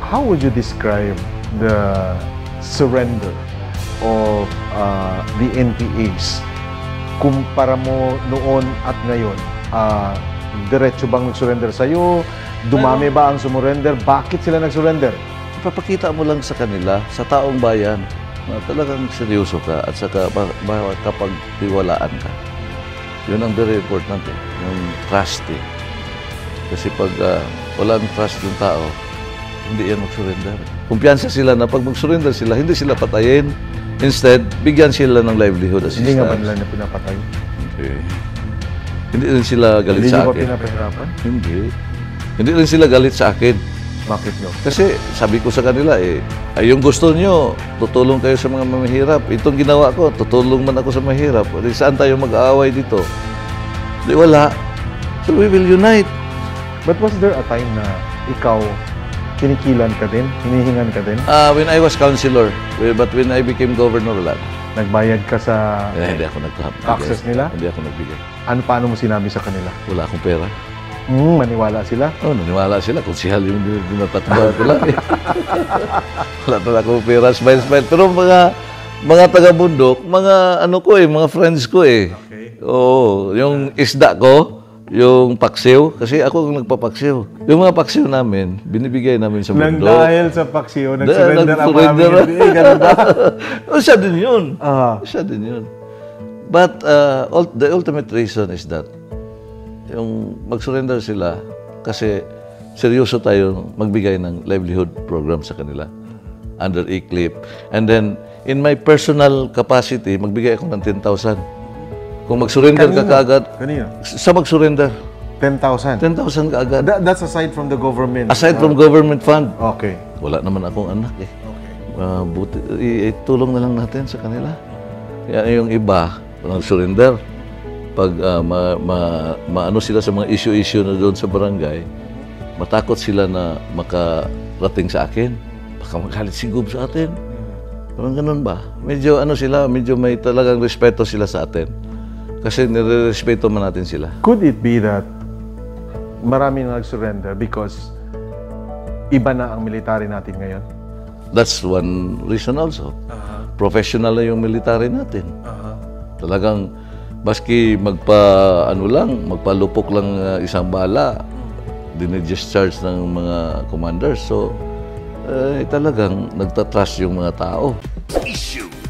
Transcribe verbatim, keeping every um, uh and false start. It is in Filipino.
How would you describe the surrender of uh, the N P As? Kumpara mo noon at ngayon, uh, diretso bang nag-surrender sa'yo? Dumami ba ang sumurrender? Bakit sila nag-surrender? Ipapakita mo lang sa kanila, sa taong bayan, na talagang seryoso ka at saka kapag tiwalaan ka. Yun ang very important eh, yung trust eh. Kasi pag uh, walang trust yung tao, hindi yan mag-surrender. Kumpiyansa sila na pag mag-surrender sila, hindi sila patayin. Instead, bigyan sila ng livelihood assistance. Hindi nga ba nila na pinapatay? Hindi. Hindi rin sila galit hindi sa akin. Hindi ba pinapahirapan? Hindi. Hindi rin sila galit sa akin. Bakit no? Kasi sabi ko sa kanila eh, ay yung gusto nyo, tutulong kayo sa mga mahihirap. Itong ginawa ko, tutulong man ako sa mahirap. Saan tayo mag-aaway dito? Di wala. So we will unite. But was there a time na ikaw kinikilan ka din? Hinihingan ka din? Uh, when I was councilor, but when I became governor, wala. Nagbayad ka sa eh, hindi ako nagkahap. taxes nila? Hindi ako nagbigay. Ano, paano mo sinabi sa kanila? Wala akong pera. Hmm, maniwala sila? Oo, oh, naniwala sila. Kung sihal yung dinatakba ko lang eh. Wala talaga akong pera, smile, smile. Pero mga, mga taga-bundok, mga ano ko eh, mga friends ko eh. Okay. Oo, yung isda ko, yung paksiw, kasi ako ang nagpapaksiw. Yung mga paksiw namin, binibigay namin sa bundok. Nang dahil sa paksiw, nag-surrender ang nag-surrender. aming hindi, ganun ba? O, siya din yun. Ah. Siya din yun. But uh, ul- the ultimate reason is that yung mag-surrender sila kasi seryoso tayo magbigay ng livelihood program sa kanila under E C L I P. And then, in my personal capacity, magbigay ako ng ten thousand. Kung mag-surrender ka kaagad, Kanina? sa mag-surrender, ten thousand? ten thousand kaagad. That, that's aside from the government? Aside from government fund. Okay. Wala naman akong anak eh. Okay. Uh, buti, i- itulong na lang natin sa kanila. Kaya yung iba, nag-surrender. Pag uh, ma, ma, maano sila sa mga issue-issue na doon sa barangay, matakot sila na makarating sa akin. Baka magalit si Gub sa atin. Parang ganun ba? Medyo ano sila, medyo may talagang respeto sila sa atin. Kasi nire-respeto man natin sila. Could it be that marami na nag-surrender because iba na ang military natin ngayon? That's one reason also. Uh-huh. Professional na yung military natin. Uh-huh. Talagang maski magpa ano lang, magpalupok lang uh, isang bala, dine-discharge ng mga commanders. So, eh, talagang nagtatrust yung mga tao. Issue.